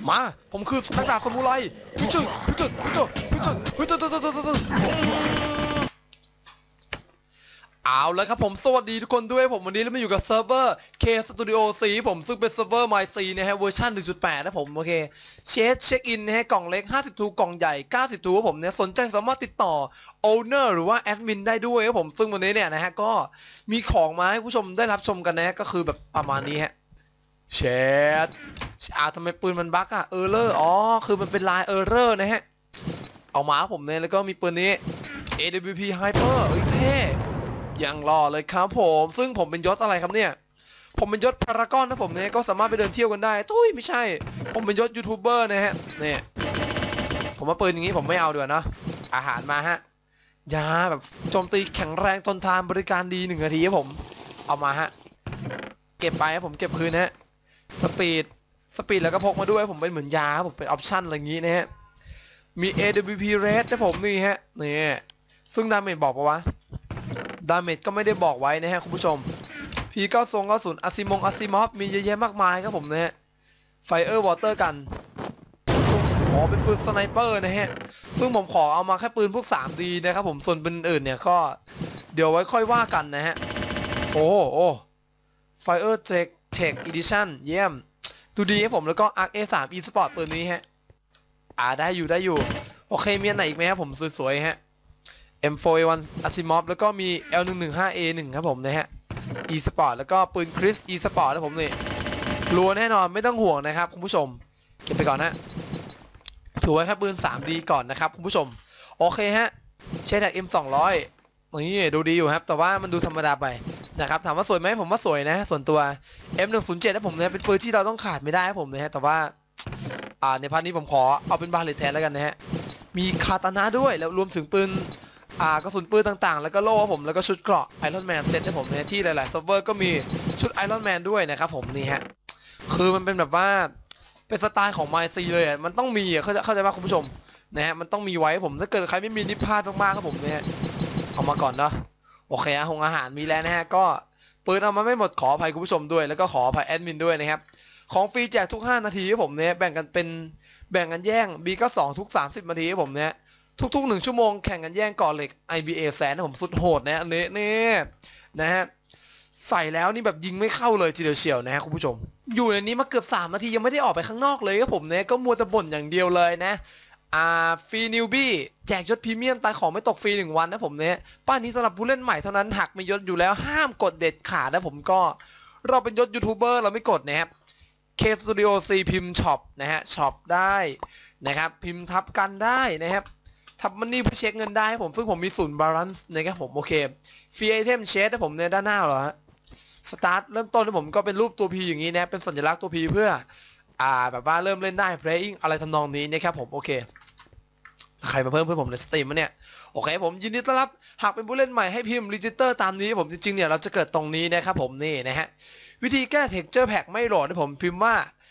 มาผมคือนักดาบซามูไรเอาแล้วครับผมสวัสดีทุกคนด้วยผมวันนี้เรามาอยู่กับเซิร์ฟเวอร์ K Studio C ผมซึ่งเป็นเซิร์ฟเวอร์ My C นะฮะเวอร์ชัน 1.8 นะผมโอเคเช็คอินนะฮะกล่องเล็ก50ทูกล่องใหญ่90ทูผมเนี่ยสนใจสามารถติดต่อ Owner หรือว่าแอดมินได้ด้วยครับผมซึ่งวันนี้เนี่ยนะฮะก็มีของมาให้ผู้ชมได้รับชมกันนะฮะก็คือแบบประมาณนี้ฮะเชดทำไมปืนมันบั๊กอะเออร์เลอร์อ๋อคือมันเป็นลายเออร์เลอร์นะฮะเอามาผมเนี่ยแล้วก็มีปืนนี้ AWP Hyper เฮ้ยเท่ยังรอเลยครับผมซึ่งผมเป็นยศอะไรครับเนี่ยผมเป็นยศพารากอนนะผมเนี่ยก็สามารถไปเดินเที่ยวกันได้ตุ้ยไม่ใช่ผมเป็นยศยูทูบเบอร์นะฮะเนี่ยผมมาปืนอย่างนี้ผมไม่เอาด้วยนะอาหารมาฮะยาแบบโจมตีแข็งแรงทนทานบริการดี1 นาทีครับผมเอามาฮะเก็บไปผมเก็บคืนนะฮะสปีดแล้วก็พกมาด้วยผมเป็นเหมือนยาผมเป็นออปชั่นอะไรอย่างนี้นะฮะมี AWP Red นะผมนี่ฮะนี่ซึ่งดาเมจบอกปะวะดาเมจก็ไม่ได้บอกไว้นะฮะคุณผู้ชม P9090อาซิมอฟมีเยอะแยะมากมายครับผมนะฮะไฟเออร์วอเตอร์กันอ๋อเป็นปืนสไนเปอร์นะฮะซึ่งผมขอเอามาแค่ปืนพวก 3D นะครับผมส่วนปืนอื่นเนี่ยก็เดี๋ยวไว้ค่อยว่ากันนะฮะโอ้ไฟเออร์เทคอีดิชั่นเยี่ยมดูดีครับผมแล้วก็ ARC A3 E-Sport ปืนนี้ฮะได้อยู่โอเคมีอันไหนอีกไหมครับผมสวยๆฮะM4A1 Asimov แล้วก็มี L115A1 ครับผมนะฮะ E-Sport แล้วก็ปืนคริส E-Sport นะผมนี่รัวแน่นอนไม่ต้องห่วงนะครับคุณผู้ชมเก็บไปก่อนนะถือไว้แค่ปืน 3D ก่อนนะครับคุณผู้ชมโอเคฮะใช้แท็ก M200 นี่ดูดีอยู่ครับแต่ว่ามันดูธรรมดาไปนะครับถามว่าสวยไหมผมว่าสวยนะส่วนตัว M107 นะผมเนี่ยเป็นปืนที่เราต้องขาดไม่ได้ครับผมนะฮะแต่ว่าในพาร์ทนี้ผมขอเอาเป็นบาเลตแทนแล้วกันนะฮะมีคาตานะด้วยแล้วรวมถึงปืนกระสุนปืนต่างๆแล้วก็โล่ผมแล้วก็ชุดเกราะไอรอนแมนเซ็ตให้ผมเนี่ยที่หลายๆเซิร์ฟเวอร์ก็มีชุดไอรอนแมนด้วยนะครับผมนี่ฮะคือมันเป็นแบบว่าเป็นสไตล์ของไมซีเลยอ่ะมันต้องมีอ่ะเข้าใจป่ะคุณผู้ชมนะฮะมันต้องมีไว้ผมถ้าเกิดใครไม่มีนิพพลาดมากๆครับผมเนี่ยเอามาก่อนเนาะโอเคอาหารมีแล้วนะฮะก็ปืนเอามาไม่หมดขออภัยคุณผู้ชมด้วยแล้วก็ขออภัยแอดมินด้วยนะครับของฟรีแจกทุก5 นาทีครับผมเนี่ยแบ่งกันแย่ง B92ทุก30 นาทีครับผมเนี่ยทุกๆ1 ชั่วโมงแข่งกันแย่งก่อเหล็ก IBA แสนนะผมสุดโหดนะอันนี้นี่นะฮะใส่แล้วนี่แบบยิงไม่เข้าเลยทีเดียวเฉียวนะฮะคุณผู้ชมอยู่ในนี้มาเกือบ3 นาทียังไม่ได้ออกไปข้างนอกเลยครับผมเนี่ยก็มัวแต่บ่นอย่างเดียวเลยนะฟรีนิวบี้แจกยศพรีเมียมตายของไม่ตกฟรี1 วันนะผมเนี่ยป้ายนี้สำหรับผู้เล่นใหม่เท่านั้นหักมียศอยู่แล้วห้ามกดเด็ดขาดนะผมก็เราเป็นยศยูทูบเบอร์เราไม่กดนะครับ K Studio C พิมพ์ช็อปนะฮะช็อปได้นะครับพิมพ์ทับกันได้นะครับทับมันนี่เพื่อเช็คเงินได้ผมซึ่งผมมีศูนย์บาลานซ์นะครับผมโอเคฟรีไอเทมเชดนะผมเนี่ยด้านหน้าเหรอฮะสตาร์ทเริ่มต้นนะผมก็เป็นรูปตัว P อย่างนี้นะเป็นสัญลักษณ์ตัว P เพื่อแบบว่าเริ่มเล่นได้ playing อะไรทำนองนี้นะครับผมโอเคใครมาเพิ่มเพื่อนผมในสตรีมมาเนี่ยโอเคผมยินดีต้อนรับหากเป็นผู้เล่นใหม่ให้พิมพ์รีจิสเตอร์ตามนี้ผมจริงๆเนี่ยเราจะเกิดตรงนี้นะครับผมนี่นะฮะวิธีแก้ texture pack ไม่โหลดนะผมพิมพ์ว่า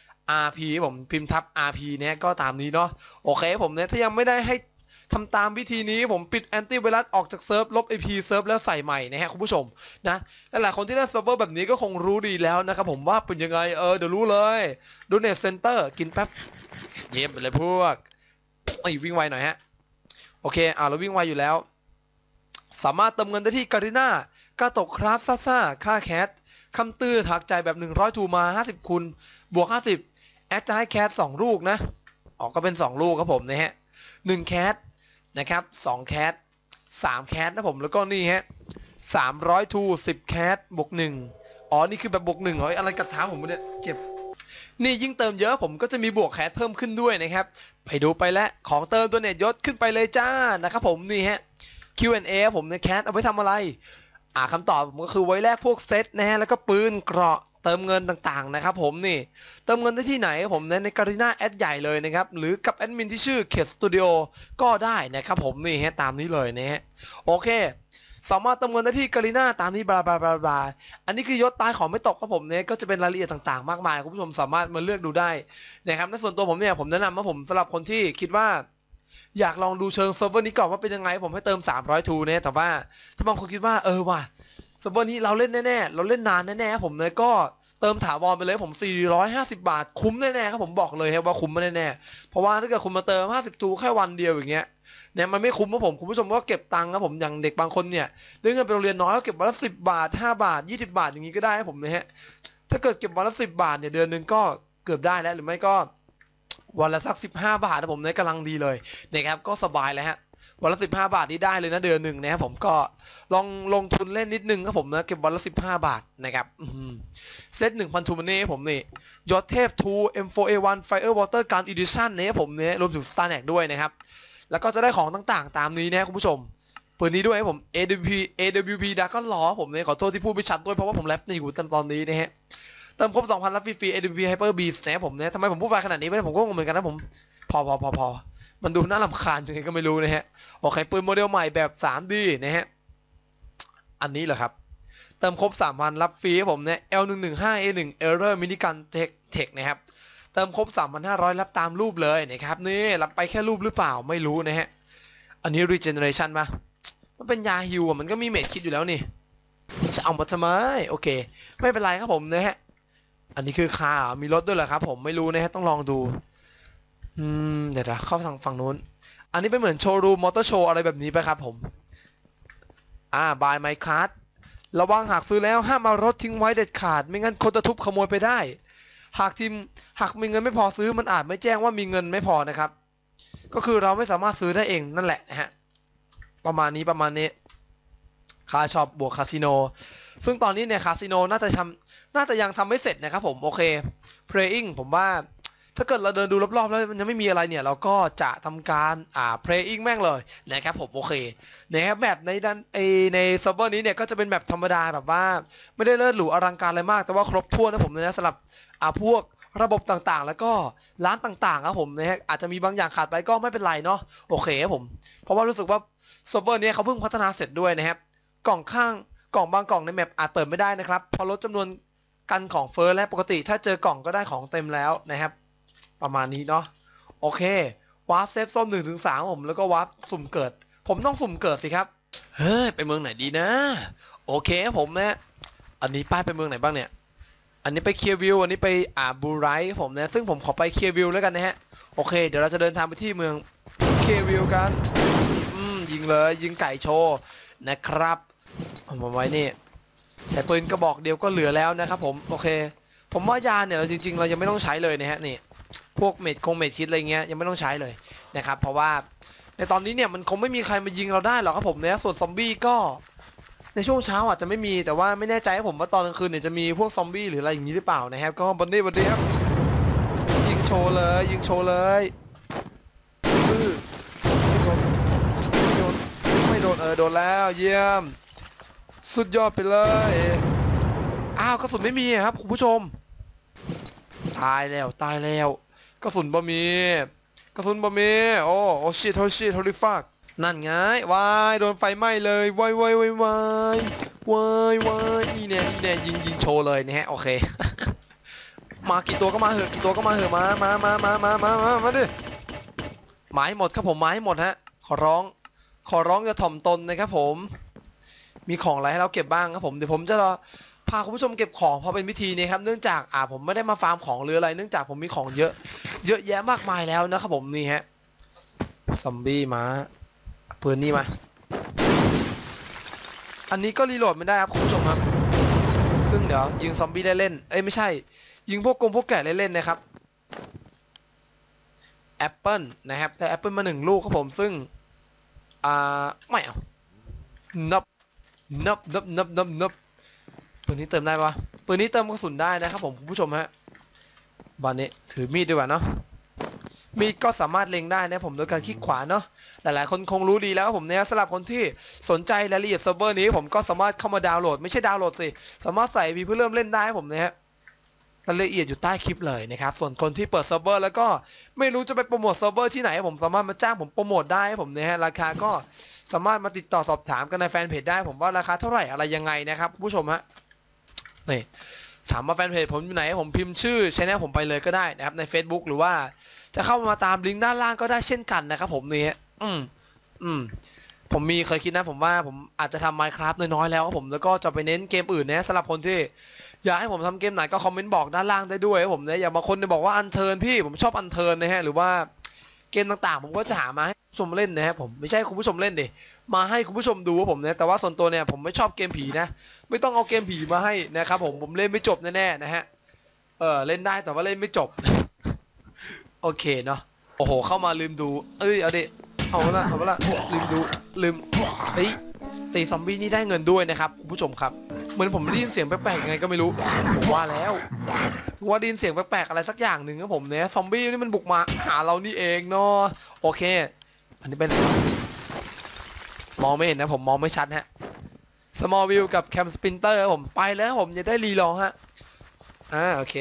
RP ผมพิมพ์ทับ RP เนี่ยก็ตามนี้เนาะโอเคผมเนี่ยถ้ายังไม่ได้ให้ทำตามวิธีนี้ผมปิดแอนตี้ไวรัสออกจากเซิร์ฟลบ IP เซิร์ฟแล้วใส่ใหม่นะฮะคุณผู้ชมนะหลายคนที่เล่นเซิร์ฟเวอร์แบบนี้ก็คงรู้ดีแล้วนะครับผมว่าเป็นยังไงเดี๋ยวรู้เลยดูเน็ตเซ็นเตอร์กินแป๊บเย็บไปเลยพวกวิ่งไวหน่อยฮะโอเคเราวิ่งไวอยู่แล้วสามารถเติมเงินได้ที่การีน่ากาโตะครับซ่าค่าแคทคำตื้นหักใจแบบ100ทูมา50คูณบวก50แอดจะให้แคท2 ลูกนะก็เป็น2 ลูกครับผมนะฮะ1แคทนะครับ2แคท3แคทนะผมแล้วก็นี่ฮะ300ทู10แคทบวก1นี่คือแบบบวก1อะไรกัดเท้าผมเนี่ยเจ็บนี่ยิ่งเติมเยอะผมก็จะมีบวกแคทเพิ่มขึ้นด้วยนะครับไปดูไปแล้วของเติมตัวเน็ตยศขึ้นไปเลยจ้านะครับผมนี่ฮะ Q&A ผมในแคทเอาไว้ทำอะไรคำตอบผมก็คือไว้แลกพวกเซตนะฮะแล้วก็ปืนเกราะเติมเงินต่างๆนะครับผมนี่เติมเงินได้ที่ไหนผมในการีน่าแอดใหญ่เลยนะครับหรือกับแอดมินที่ชื่อ K Studio ก็ได้นะครับผมนี่ฮะตามนี้เลยนะฮะโอเคสามารถเติมเงินได้ที่การีน่าตามนี้บลาอันนี้คือยศตายของไม่ตกครับผมเนี่ยก็จะเป็นรายละเอียดต่างๆมากมายคุณผู้ชมสามารถมาเลือกดูได้นะครับในส่วนตัวผมเนี่ยผมแนะนำว่าผมสำหรับคนที่คิดว่าอยากลองดูเชิงเซิร์ฟเวอร์นี้ก่อนว่าเป็นยังไงผมให้เติม300ทูเนี่ยแต่ว่าถ้าบางคนคิดว่าว่ะเซิร์ฟเวอร์นี้เราเล่นแน่ๆเราเล่นนานแน่ๆผมเนี่ยก็เติติมถาวรไปเลยผม450 บาทคุ้มแน่ๆครับผมบอกเลยครับว่าคุ้มแน่ๆเพราะว่าถ้าเกิดคุณมาเติม50ทูแค่วันเดียวอย่างเงี้ยเนี่ยมันไม่คุ้มครับผมคุณผู้ชมก็เก็บตังค์ครับผมอย่างเด็กบางคนเนี่ยได้เงินไปโรงเรียนน้อยก็เก็บวันละ10 บาท5 บาท20 บาทอย่างงี้ก็ได้ครับผมนะฮะถ้าเกิดเก็บวันละ10 บาทเนี่ยเดือนนึงก็เกือบได้แล้วหรือไม่ก็วันละสัก15 บาทนะผมเนี่ยกำลังดีเลยนะครับก็สบายเลยฮะวันละ15 บาทนี่ได้เลยนะเดือนหนึ่งนะครับผมก็ลองลงทุนเล่นนิดนึงครับผมนะเก็บวันละ15 บาทนะครับเซต1,000 ทูมันนี่ผมนี่ยศเทพ 2 M4A1 Fire Water Gun Edition เนี่ยผมเนี่ยรวมถึง Star Neck ด้วยนะครับแล้วก็จะได้ของต่างๆตามนี้นะคุณผู้ชมปืนนี้ด้วยผม AWP Dragon Law ผมเนี่ยขอโทษที่พูดไม่ชัดด้วยเพราะว่าผมแรปในอยู่ตอนนี้นะฮะเติมครบ 2,000 รับฟรีๆ AWP Hyper Beast นะผมเนี่ยทำไมผมพูดไปขนาดนี้ไม่ได้ผมก็งงเหมือนกันนะผมพอมันดูน่ารำคาญยังไงก็ไม่รู้นะฮะโอเคปืนโมเดลใหม่แบบ 3D นะฮะอันนี้เหรอครับเติมครบ 3,000 รับฟรีผมเนี่ย L115A1 Error Minigun Tech นะครับเติมครบ 3,500 รับตามรูปเลยนะครับนี่รับไปแค่รูปหรือเปล่าไม่รู้นะฮะอันนี้ Regeneration ป่ะมันเป็นยาฮิวมันก็มีเมจคิดอยู่แล้วนี่จะเอามาทำไมโอเคไม่เป็นไรครับผมนะฮะอันนี้คือคามีรถด้วยเหรอครับผมไม่รู้นะฮะต้องลองดูเดี๋ยวนะเข้าทางฝั่งนู้นอันนี้เป็นเหมือนโชว์รูมมอเตอร์โชว์อะไรแบบนี้ไปครับผมbay my card ระวังหากซื้อแล้วห้ามเอารถทิ้งไว้เด็ดขาดไม่งั้นคนจะทุบขโมยไปได้หากมีเงินไม่พอซื้อมันอาจไม่แจ้งว่ามีเงินไม่พอนะครับก็คือเราไม่สามารถซื้อได้เองนั่นแหละนะฮะประมาณนี้ค่าช็อปบวกคาสิโนซึ่งตอนนี้เนี่ยคาสิโนน่าจะยังทำไม่เสร็จนะครับผมโอเค praying ผมว่าถ้าเกิดเราเดินดูรอบๆแล้วมันยังไม่มีอะไรเนี่ยเราก็จะทำการpraying แม่งเลยนะครับผมโอเคนะครับแบบในเซิร์ฟเวอร์นี้เนี่ยก็จะเป็นแบบธรรมดาแบบว่าไม่ได้เลิศหรูอลังการอะไรมากแต่ว่าครบถ้วนนะผมนะสำหรับพวกระบบต่างๆแล้วก็ร้านต่างๆครับผมนะฮะอาจจะมีบางอย่างขาดไปก็ไม่เป็นไรเนาะโอเคครับผมเพราะว่ารู้สึกว่าเซิร์ฟเวอร์นี้เขาเพิ่งพัฒนาเสร็จด้วยนะครับกล่องบางกล่องในแมปอาจเปิดไม่ได้นะครับพอลดจำนวนกันของเฟิร์สและปกติถ้าเจอกล่องก็ได้ของเต็มแล้วนะครับประมาณนี้เนาะโอเควาร์ปเซฟโซน1-3ผมแล้วก็วาร์ปสุ่มเกิดผมต้องสุ่มเกิดสิครับเฮ้ยไปเมืองไหนดีนะโอเคผมนะอันนี้ป้ายไปเมืองไหนบ้างเนี่ยอันนี้ไปเคียร์วิวอันนี้ไปบูไรท์ผมนะซึ่งผมขอไปเคียร์วิวแล้วกันนะฮะโอเคเดี๋ยวเราจะเดินทางไปที่เมืองเคียร์วิวกันยิงเลยยิงไก่โชว์นะครับผมไว้นี่ใช้ปืนกระบอกเดียวก็เหลือแล้วนะครับผมโอเคผมว่ายาเนี่ยเราจริงๆเรายังไม่ต้องใช้เลยนะฮะนี่พวกเม็ดคิดอะไรเงี้ยยังไม่ต้องใช้เลยนะครับเพราะว่าในตอนนี้เนี่ยมันคงไม่มีใครมายิงเราได้หรอกครับผมนะส่วนซอมบี้ก็ในช่วงเช้าอาจจะไม่มีแต่ว่าไม่แน่ใจครับผมว่าตอนกลางคืนเนี่ยจะมีพวกซอมบี้หรืออะไรอย่างนี้หรือเปล่านะครับก็บันดี้ครับยิงโชว์เลยไม่โดนโดนแล้วเยี่ยมสุดยอดไปเลยกระสุนไม่มีครับคุณผู้ชมตายแล้วกระสุนบะมีโอ้ชิตโฮลิฟักนั่นไงวายโดนไฟไหม้เลยวายนี่เนี่ยยิงโชว์เลยนะฮะโอเค มากี่ตัวก็มาเหอะมาดิไม้หมดครับผมไม้หมดฮะขอร้องอย่าถ่อมตนนะครับผมมีของอะไรให้เราเก็บบ้างครับผมเดี๋ยวผมจะพาคุณผู้ชมเก็บของพอเป็นวิธีนี้ครับเนื่องจากผมไม่ได้มาฟาร์มของหรืออะไรเนื่องจากผมมีของเยอะแยะมากมายแล้วนะครับผมนี่ฮะซอมบี้มาปืนนี่มาอันนี้ก็รีโหลดไม่ได้ครับคุณผู้ชมครับซึ่งเดี๋ยวยิงซอมบี้เล่นไม่ใช่ยิงพวกแกะเล่นๆนะครับแอปเปิลนะครับแต่แอปเปิลมา1 ลูกครับผมซึ่งไม่เอานับปืนนี้เติมได้ปะปืนนี้เติมกระสุนได้นะครับผมคุณผู้ชมฮะบอลนี้ถือมีดดีกว่าเนาะมีดก็สามารถเล็งได้นะผมโดยการคลิกขวาเนาะหลายๆคนคงรู้ดีแล้วผมเนี่ยสำหรับคนที่สนใจรายละเอียดเซิร์ฟเวอร์นี้ผมก็สามารถเข้ามาดาวน์โหลดไม่ใช่ดาวน์โหลดสิสามารถใส่เพื่อเริ่มเล่นได้ผมนะฮะรายละเอียดอยู่ใต้คลิปเลยนะครับส่วนคนที่เปิดเซิร์ฟเวอร์แล้วก็ไม่รู้จะไปโปรโมทเซิร์ฟเวอร์ที่ไหนผมสามารถมาจ้างผมโปรโมทได้ผมนะฮะราคาก็สามารถมาติดต่อสอบถามกันในแฟนเพจได้ผมว่าราคาเท่าไหร่อะไรยังไงนะครับผู้ชมฮะนี่ถามมาแฟนเพจผมอยู่ไหนผมพิมพ์ชื่อช่องผมไปเลยก็ได้นะครับใน Facebook หรือว่าจะเข้ามาตามลิงก์ด้านล่างก็ได้เช่นกันนะครับผมนี่ผมเคยคิดนะผมว่าผมอาจจะทำ Minecraft น้อยๆแล้วผมแล้วก็จะไปเน้นเกมอื่นนะสำหรับคนที่อยากให้ผมทำเกมไหนก็คอมเมนต์บอกด้านล่างได้ด้วยผมนะอย่างบางคนเนี่ยบอกว่าอันเทิร์นพี่ผมชอบอันเทิร์นนะฮะหรือว่าเกมต่างๆผมก็จะหามาให้คุณผู้ชมเล่นนะฮะผมไม่ใช่คุณผู้ชมเล่นดิมาให้คุณผู้ชมดูผมนะแต่ว่าส่วนตัวเนี่ยผมไม่ชอบเกมผีนะไม่ต้องเอาเกมผีมาให้นะครับผมเล่นไม่จบแน่ๆนะฮะเล่นได้แต่ว่าเล่นไม่จบ โอเคเนาะโอ้โหเข้ามาลืมดูเอาดิเอาละลืมดูลืมตีซอมบี้นี่ได้เงินด้วยนะครับคุณผู้ชมครับเหมือนผมได้ยินเสียงแปลกๆยังไงก็ไม่รู้ผมว่าแล้วว่าได้ยินเสียงแปลกๆอะไรสักอย่างหนึ่งครับผมเนี่ยซอมบี้นี่มันบุกมาหาเรานี่เองเนาะโอเคอันนี้เป็นมองไม่เห็นนะผมมองไม่ชัดฮะ small view กับ cam sprinter ผมไปแล้วผมจะได้รีลองฮะโอเค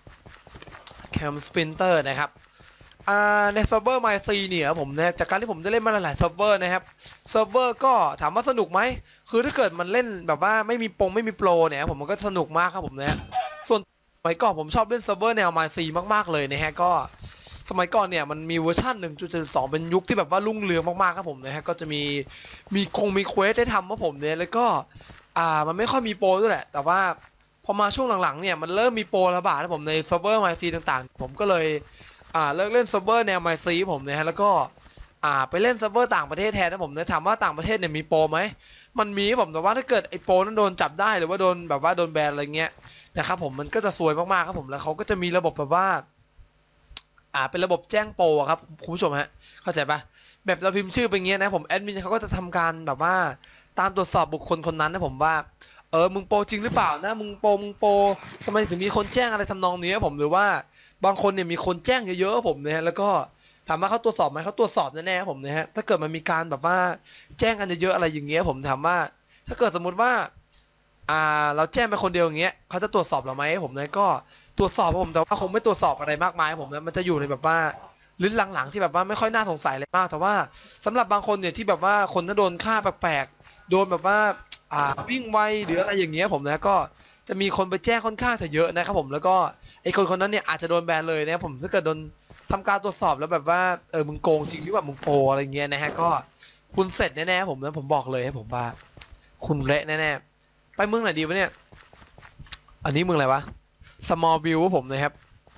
cam sprinter นะครับในเซิร์ฟเวอร์ไมซีเนี่ยผมนะจากการที่ผมได้เล่นมาหลายๆเซิร์ฟเวอร์นะครับเซิร์ฟเวอร์ก็ถามว่าสนุกไหมคือถ้าเกิดมันเล่นแบบว่าไม่มีโปรเนี่ยผมมันก็สนุกมากครับผมนะส่วนสมัยก่อนผมชอบเล่นเซิร์ฟเวอร์แนวไมซีมากๆเลยนะฮะก็สมัยก่อนเนี่ยมันมีเวอร์ชัน 1.2 เป็นยุคที่แบบว่ารุ่งเรืองมากๆครับผมนะฮะก็จะมีเควสได้ทำครับผมเนี่ยแล้วก็มันไม่ค่อยมีโปรด้วยแหละแต่ว่าพอมาช่วงหลังๆเนี่ยมันเริ่มมีโปรระบาดนะผมในเซิร์ฟเวอร์ไมซีต่างๆผมก็เลยเลิกเล่นเซิร์ฟเวอร์แนวไมซีผมนะฮะแล้วก็ไปเล่นเซิร์ฟเวอร์ต่างประเทศแทนนะผมนะถามว่าต่างประเทศเนี่ยมีโปรไหมมันมีผมแต่ว่าถ้าเกิดไอ้โปรนั้นโดนจับได้หรือว่าโดนแบบว่าโดนแบนอะไรเงี้ยนะครับผมมันก็จะซวยมากๆครับผมแล้วเขาก็จะมีระบบแบบว่าเป็นระบบแจ้งโปรครับคุณผู้ชมฮะเข้าใจปะแบบเราพิมพ์ชื่อไปเงี้ยนะผมแอดมินเขาก็จะทำการแบบว่าตามตรวจสอบบุคคลคนนั้นนะผมว่ามึงโปรจริงหรือเปล่านะมึงโปรทำไมถึงมีคนแจ้งอะไรทำนองนี้ผมหรือว่าบางคนเนี่ยมีคนแจ้งเยอะๆผมนะฮะแล้วก็ถามว่าเขาตรวจสอบไหมเขาตรวจสอบแน่ๆผมนะฮะถ้าเกิดมันมีการแบบว่าแจ้งกันเยอะๆอะไรอย่างเงี้ยผมถามว่าถ้าเกิดสมมุติว่าเราแจ้งไปคนเดียวอย่างเงี้ยเขาจะตรวจสอบเราไหมผมนะก็ตรวจสอบผมแต่ว่าคงไม่ตรวจสอบอะไรมากมายผมนะมันจะอยู่ในแบบว่าลิ้นหลังๆที่แบบว่าไม่ค่อยน่าสงสัยอะไรมากแต่ว่าสำหรับบางคนเนี่ยที่แบบว่าคนที่โดนฆ่าแปลกๆโดนแบบว่าวิ่งไวหรืออะไรอย่างเงี้ยผมนะก็จะมีคนไปแจ้งค่อนข้างจะเยอะนะครับผมแล้วก็ไอคนนั้นเนี่ยอาจจะโดนแบนเลยนะครับผมถ้าเกิดโดนทำการตรวจสอบแล้วแบบว่ามึงโกงจริงหรือว่ามึงโปรอะไรเงี้ยนะฮะก็คุณเสร็จแน่ๆผมนะผมบอกเลยให้ผมว่าคุณเละแน่ๆไปเมืองไหนดีวะเนี่ยอันนี้เมืองอะไรวะ small view ผมนะครับ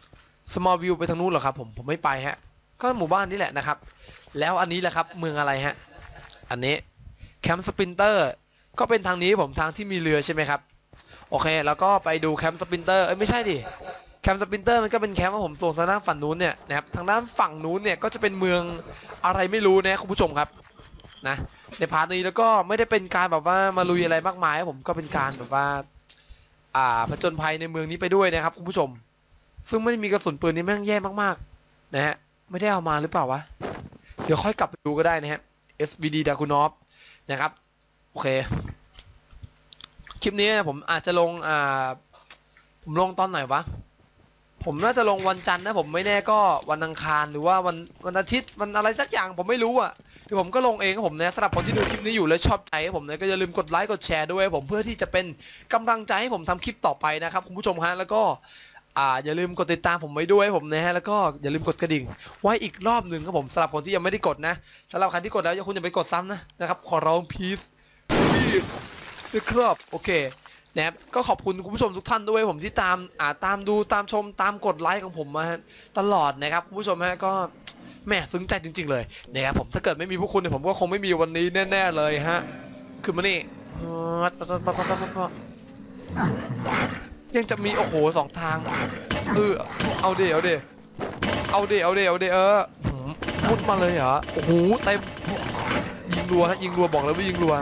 small view ไปทางนู้นเหรอครับผมไม่ไปฮะก็หมู่บ้านนี้แหละนะครับแล้วอันนี้แหละครับเมืองอะไรฮะอันนี้แคมป์สปรินเตอร์ก็เป็นทางนี้ผมทางที่มีเรือใช่ไหมครับโอเคแล้วก็ไปดูแคมป์สปรินเตอร์ไม่ใช่ดิแคมป์สปรินเตอร์มันก็เป็นแคมป์ของผมส่วนทางด้านฝั่งนู้นเนี่ยนะครับทางด้านฝั่งนู้นเนี่ยก็จะเป็นเมืองอะไรไม่รู้นะคุณผู้ชมครับนะในพาร์ทนี้แล้วก็ไม่ได้เป็นการแบบว่ามาลุยอะไรมากมายผมก็เป็นการแบบว่าผจญภัยในเมืองนี้ไปด้วยนะครับคุณผู้ชมซึ่งไม่มีกระสุนปืนนี่แม่งแย่มากๆนะฮะไม่ได้เอามาหรือเปล่าวะเดี๋ยวค่อยกลับไปดูก็ได้นะฮะ SVD Dragunov นะครับโอเคคลิปนี้ผมอาจจะลงผมลงตอนไหนวะผมน่าจะลงวันจันทร์นะผมไม่แน่ก็วันอังคารหรือว่าวันอาทิตย์วันอะไรสักอย่างผมไม่รู้อ่ะเดี๋ยวผมก็ลงเองครับผมนะสำหรับคนที่ดูคลิปนี้อยู่แล้วชอบใจผมนะก็อย่าลืมกดไลค์กดแชร์ด้วยผมเพื่อที่จะเป็นกำลังใจให้ผมทำคลิปต่อไปนะครับคุณผู้ชมฮะแล้วก็อย่าลืมกดติดตามผมไว้ด้วยผมนะฮะแล้วก็อย่าลืมกดกระดิ่งไว้อีกรอบหนึ่งครับผมสำหรับคนที่ยังไม่ได้กดนะสำหรับใครที่กดแล้วอย่าคุณอย่าไปกดซ้ำนะครับขอร้องพีซนะครับโอเคนะครับก็ขอบคุณคุณผู้ชมทุกท่านด้วยผมที่ตามดูตามชมตามกดไลค์ของผมมาตลอดนะครับคุณผู้ชมฮะก็แม่ซึ้งใจจริงๆเลยนะครับผมถ้าเกิดไม่มีพวกคุณเนี่ยผมก็คงไม่มีวันนี้แน่ๆเลยฮะคือมานี่ยังจะมีโอ้โห2 ทางเอาดิมุดมาเลยเหรอโอ้โหเต็มยิงรัวฮะยิงรัวบอกเลยว่ายิงรัว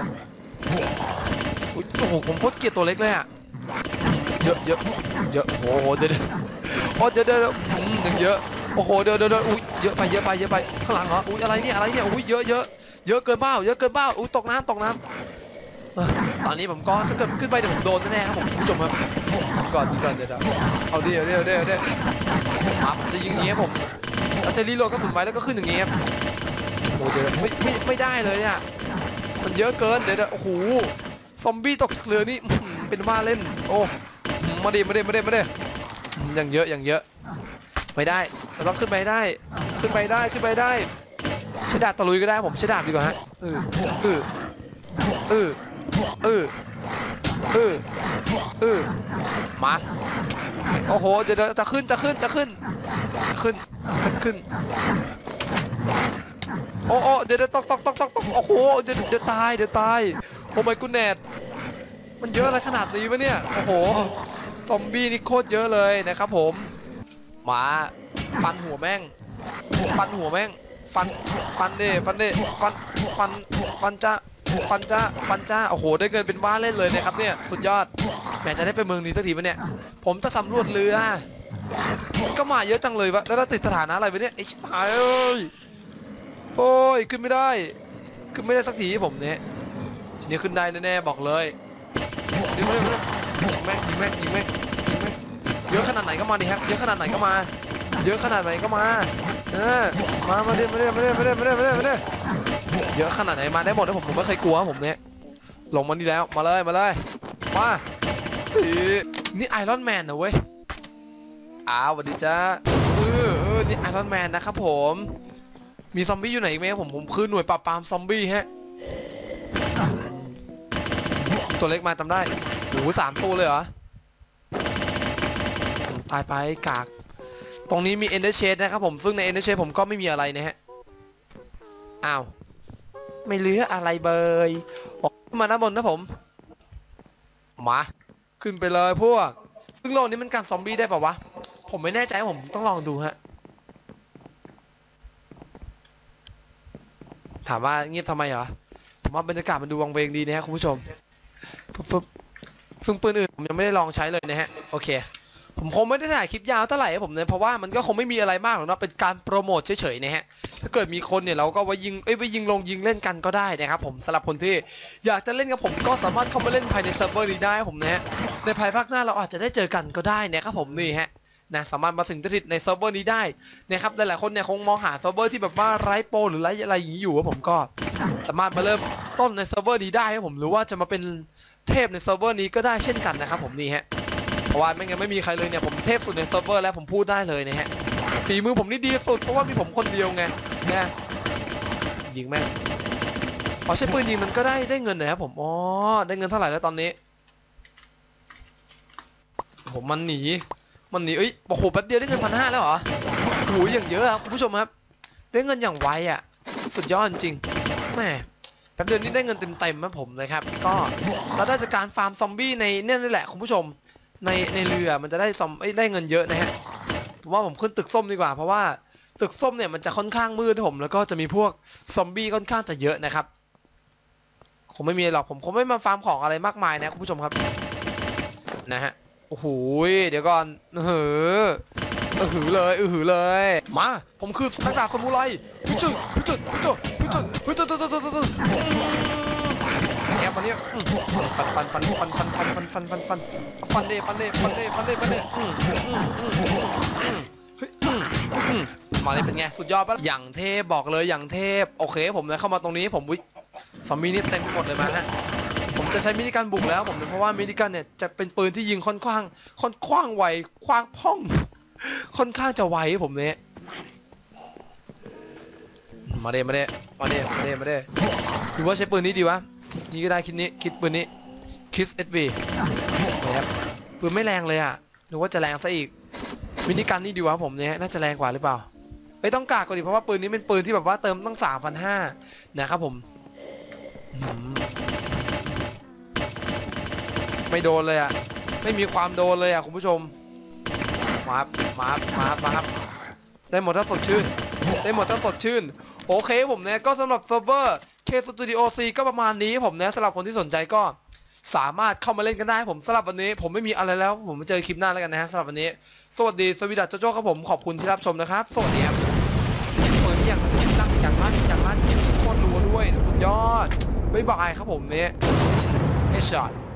โอ้โหผมโคตรเกลียดตัวเล็กเลยอ่ะเยอะโอ้โหเดี๋ยวอย่างเยอะโอ้โหเดี๋ยวอุ้ยเยอะไปข้างหลังเหรออุ้ยอะไรเนี่ยอุ้ยเยอะเกินเบ้าอุ้ยตกน้ำตอนนี้ผมก็ถ้าเกิดขึ้นไปเดี๋ยวผมโดนแน่ครับผมผู้ชมครับก่อนเดี๋ยวเอาดิมาผมจะยิงอย่างเงี้ยผมเราจะรีโหลดกระสุนไว้แล้วก็ขึ้นอย่างเงี้ยโอ้เดี๋ยวไม่ได้เลยเนี่ยมันเยอะเกินเดี๋ยวโอ้โหซอมบี้ตกจากเรือนี่เป็นว่าเล่นโอ้มาดิอย่างเยอะไม่ได้เราต้องขึ้นไปได้ใช้ดาบตะลุยก็ได้ผมใช้ดาบดีกว่าฮะมาโอ้โหเดี๋ยวจะขึ้นโอ้เดี๋ยวตกโอ้โหเดี๋ยวตายโอ้ my goodness มันเยอะอะไรขนาดนี้วะเนี่ยโอ้โหซอมบี้นี่โคตรเยอะเลยนะครับผมมาฟันหัวแม่งฟันจ้าโอ้โหได้เงินเป็นบ้าเล่นเลยนะครับเนี่ยสุดยอดแหมจะได้ไปเมืองนี้สักทีวะเนี่ยผมจะสำรวจเรือก็มาเยอะจังเลยวะแล้วติดสถานะอะไรวะเนี่ยไอ้ชิบหายโอ้ยขึ้นไม่ได้สักทีผมเนี่ยทีนี้ขึ้นได้แน่ๆบอกเลยยิงแม่งเยอะขนาดไหนก็มาดิครับเยอะขนาดไหนก็มาเยอะขนาดไหนก็มามาเรื่อยเยอะขนาดไหนมาได้หมดนะผมไม่เคยกลัวผมเนี่ยลงมานี่แล้วมาเลยมานี่ไอรอนแมนนะเว้ยสวัสดีจ้านี่ไอรอนแมนนะครับผมมีซอมบี้อยู่ไหนอีกไหมผมคือหน่วยปราบปรามซอมบี้ฮะตัวเล็กมาจำได้โอ้โห3 ตัวเลยเหรอตายไปกากตรงนี้มี Ender Chest นะครับผมซึ่งใน Ender Chest ผมก็ไม่มีอะไรนะฮะอ้าวไม่เหลืออะไรเบยออกมาด้านบนนะผมมาขึ้นไปเลยพวกซึ่งโลกนี้มันกันซอมบี้ได้ป่าวะผมไม่แน่ใจผมต้องลองดูฮะถามว่าเงียบทำไมเหรอผมว่าบรรยากาศมันดูวังเวงดีนะฮะคุณผู้ชมซึ่งปืนอื่นผมยังไม่ได้ลองใช้เลยนะฮะโอเคผมคงไม่ได้ถ่ายคลิปยาวเท่าไหร่ผมเนี่ยเพราะว่ามันก็คงไม่มีอะไรมากหรอกนะเป็นการโปรโมทเฉยๆนะฮะถ้าเกิดมีคนเนี่ยเราก็ไปยิงเล่นกันก็ได้นะครับผมสำหรับคนที่อยากจะเล่นกับผมก็สามารถเข้ามาเล่นภายในเซิร์ฟเวอร์นี้ได้ผมนะฮะในภายภาคหน้าเราอาจจะได้เจอกันก็ได้นะครับผมนี่ฮะนะสามารถมาสิงสถิตในเซิร์ฟเวอร์นี้ได้นะครับหลายๆคนเนี่ยคงมองหาเซิร์ฟเวอร์ที่แบบว่าไร้โปรหรือไร้อะไรอย่างนี้อยู่ผมก็สามารถมาเริ่มต้นในเซิร์ฟเวอร์นี้ได้ครับผมหรือว่าจะมาเป็นเทพในเซิร์ฟเวอร์นี้ก็ได้เช่นกันนะครับผมนี่ฮะเพราะว่าไม่งั้นไม่มีใครเลยเนี่ยผมเทพสุดในเซิร์ฟเวอร์แล้วผมพูดได้เลยนะฮะฝีมือผมนี่ดีสุดเพราะว่ามีผมคนเดียวไงนะยิงแม่งใช้ปืนยิงมันก็ได้เงินนะครับผมได้เงินเท่าไหร่แล้วตอนนี้ผมมันหนีโอ้โหแป๊บเดียวได้เงิน1,500แล้วเหรอโอ้โหอย่างเยอะครับคุณผู้ชมครับได้เงินอย่างไวอ่ะสุดยอดจริงแม่แป๊บเดียวนี้ได้เงินเต็มนะผมเลยครับก็เราได้จากการฟาร์มซอมบี้ในเนี่ยนี่แหละคุณผู้ชมในเรือมันจะได้เงินเยอะนะฮะผมว่าผมขึ้นตึกส้มดีกว่าเพราะว่าตึกส้มเนี่ยมันจะค่อนข้างมืดผมแล้วก็จะมีพวกซอมบี้ค่อนข้างจะเยอะนะครับคงไม่มีหรอกผมคงไม่มาฟาร์มของอะไรมากมายนะคุณผู้ชมครับนะฮะโอ้โหเดี๋ยวก่อนหือเลยมาผมคือนักดาบซามูไรจุดแอบมาเนี่ยฟันเด้มาเลยเป็นไงสุดยอดปะอย่างเทพบอกเลยอย่างเทพโอเคผมเนี่ยเข้ามาตรงนี้ผมซอมบี้นี่เต็มหมดเลยมาฮะผมจะใช้มินิกันบุกแล้วผมเพราะว่ามินิกันเนี่ยจะเป็นปืนที่ยิงค่อนข้างไวคว้างพ่องค่อนข้างจะไวผมเนี่ยมาเด้หรือว่าใช้ปืนนี้ดีวะนี่ก็ได้คิดปืนนี้คิสเอสบีนะครับปืนไม่แรงเลยอ่ะหรือว่าจะแรงซะอีกมินิกันนี่ดีวะผมเนี่ยน่าจะแรงกว่าหรือเปล่าไม่ต้องกากก่อนดิเพราะว่าปืนนี้เป็นปืนที่แบบว่าเติมตั้ง3,500นะครับผมไม่โดนเลยอ่ะไม่มีความโดนเลยอ่ะคุณผู้ชมมาครับได้หมดถ้าสดชื่นโอเคผมเนี่ยก็สำหรับเซิร์ฟเวอร์ K Studio C ก็ประมาณนี้ผมเนี่ยสำหรับคนที่สนใจก็สามารถเข้ามาเล่นกันได้ผมสำหรับวันนี้ผมไม่มีอะไรแล้วผมมาเจอคลิปหน้าแล้วกันนะฮะสำหรับวันนี้สวัสดีสวีดัสโจครับผมขอบคุณที่รับชมนะครับสวัสดีครับเปิดนี่อย่างลั่นโคตรรัวด้วยสุดยอดบ๊ายบายครับผมเนี่ยเฮดช็อต